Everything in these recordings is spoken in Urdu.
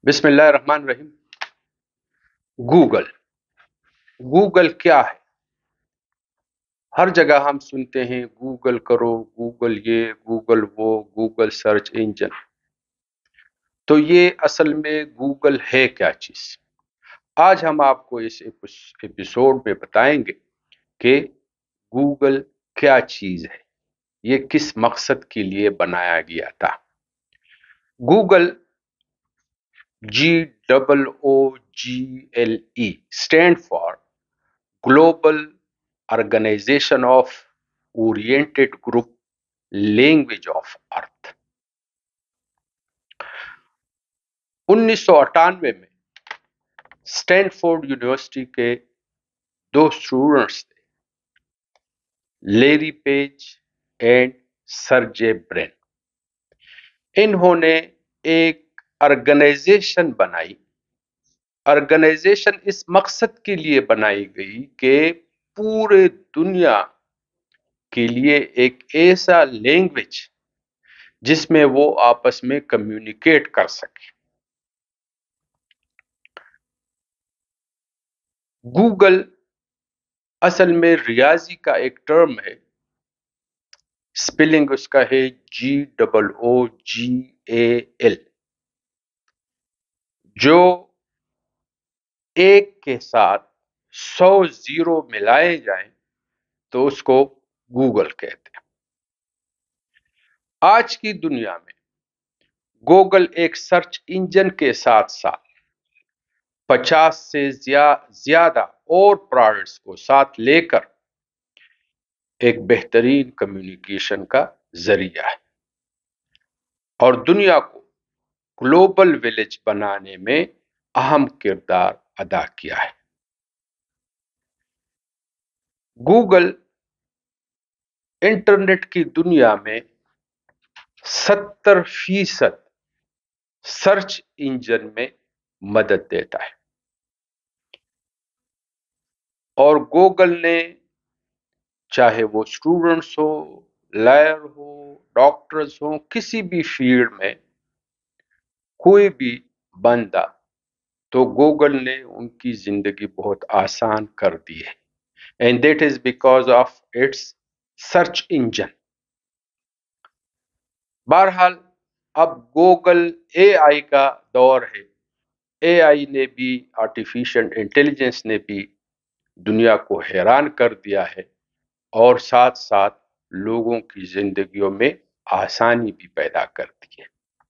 بسم اللہ الرحمن الرحیم۔ گوگل گوگل کیا ہے؟ ہر جگہ ہم سنتے ہیں گوگل کرو، گوگل یہ، گوگل وہ، گوگل سرچ انجن۔ تو یہ اصل میں گوگل ہے کیا چیز؟ آج ہم آپ کو اس ایپیسوڈ میں بتائیں گے کہ گوگل کیا چیز ہے، یہ کس مقصد کے لیے بنایا گیا تھا۔ Google GOOGLE stand for Global Organization of Oriented Group Language of Earth۔ 1998 میں اسٹینفورڈ یونیورسٹی کے دو اسٹوڈنٹس تھے، Larry Page and Sergey Brin. انہوں نے ایک آرگنائزیشن بنائی۔ آرگنائزیشن اس مقصد کے لیے بنائی گئی کہ پورے دنیا کے لیے ایک ایسا لینگویج جس میں وہ آپس میں کمیونیکیٹ کر سکے۔ گوگل اصل میں ریاضی کا ایک ٹرم ہے، سپیلنگ اس کا ہے GOOGAL، جو ایک کے ساتھ 100 زیرو ملائے جائیں تو اس کو گوگل کہتے ہیں۔ آج کی دنیا میں گوگل ایک سرچ انجن کے ساتھ ساتھ 50 سے زیادہ اور پروڈکٹس کو ساتھ لے کر ایک بہترین کمیونیکیشن کا ذریعہ ہے اور دنیا کو گلوبل ولیج بنانے میں اہم کردار ادا کیا ہے۔ گوگل انٹرنیٹ کی دنیا میں 70% سرچ انجن میں مدد دیتا ہے، اور گوگل نے چاہے وہ اسٹوڈنٹس ہو، لائر ہو، ڈاکٹرز ہوں، کسی بھی فیلڈ میں کوئی بھی بندہ، تو گوگل نے ان کی زندگی بہت آسان کر دی ہے، and that is because of its search engine. بہرحال اب گوگل AI کا دور ہے۔ AI نے بھی، آرٹیفیشل انٹیلیجنس نے بھی دنیا کو حیران کر دیا ہے اور ساتھ ساتھ لوگوں کی زندگیوں میں آسانی بھی پیدا کر دی ہے۔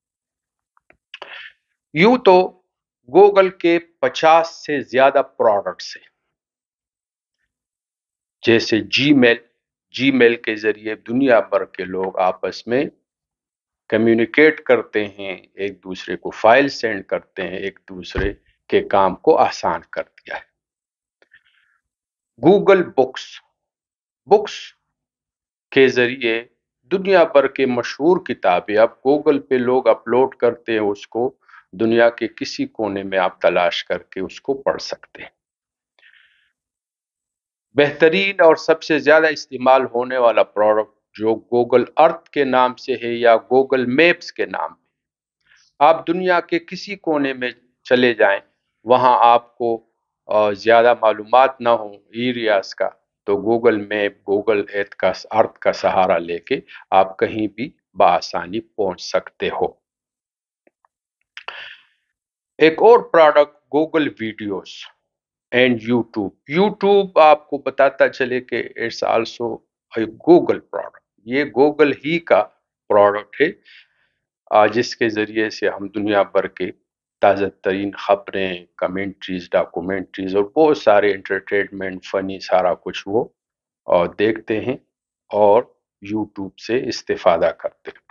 یوں تو گوگل کے 50 سے زیادہ پروڈکٹس ہیں، جیسے جی میل کے ذریعے دنیا بھر کے لوگ آپس میں کمیونیکیٹ کرتے ہیں، ایک دوسرے کو فائل سینڈ کرتے ہیں، ایک دوسرے کے کام کو آسان کر دیا ہے۔ گوگل بکس کے ذریعے دنیا بھر کے مشہور کتابیں اب گوگل پہ لوگ اپلوڈ کرتے ہیں، اس کو دنیا کے کسی کونے میں آپ تلاش کر کے اس کو پڑھ سکتے ہیں۔ بہترین اور سب سے زیادہ استعمال ہونے والا پروڈکٹ جو گوگل ارتھ کے نام سے ہے یا گوگل میپس کے نام ہے، آپ دنیا کے کسی کونے میں چلے جائیں، وہاں آپ کو زیادہ معلومات نہ ہوں ایریاز کا، تو گوگل میپ، گوگل ارتھ کا سہارا لے کے آپ کہیں بھی بآسانی پہنچ سکتے ہو۔ ایک اور product Google videos and YouTube آپ کو بتاتا چلے کہ it's also a Google product, یہ گوگل ہی کا پروڈکٹ ہے، جس کے ذریعے سے ہم دنیا بھر کے تازہ ترین خبریں، کمنٹریز، ڈاکومنٹریز اور بہت سارے انٹرٹینمنٹ، فنی، سارا کچھ وہ دیکھتے ہیں اور یوٹیوب سے استفادہ کرتے ہیں۔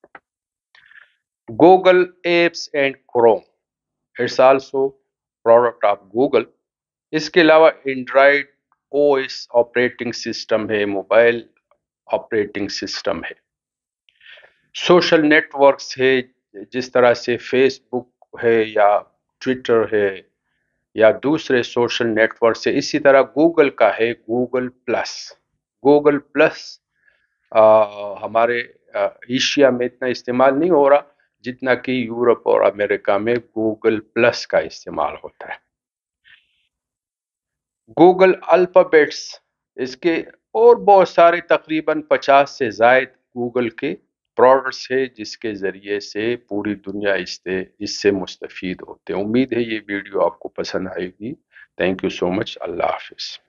Google apps and Chrome, it's also product of Google. اس کے علاوہ اینڈرائڈ OS آپریٹنگ سسٹم ہے، موبائل آپریٹنگ سسٹم ہے، سوشل نیٹ ورکس ہے، جس طرح سے فیس بک ہے یا ٹویٹر ہے یا دوسرے سوشل نیٹ ورکس ہے، اسی طرح گوگل کا ہے گوگل پلس۔ گوگل پلس ہمارے ایشیا میں اتنا استعمال نہیں ہو رہا جتنا کہ یورپ اور امریکہ میں گوگل پلس کا استعمال ہوتا ہے۔ گوگل الفابیٹس، اس کے اور بہت سارے تقریباً 50 سے زائد گوگل کے پروڈکٹس ہے جس کے ذریعے سے پوری دنیا اس سے مستفید ہوتے ہیں۔ امید ہے یہ ویڈیو آپ کو پسند آئے گی۔ تھینک یو سو مچ۔ اللہ حافظ۔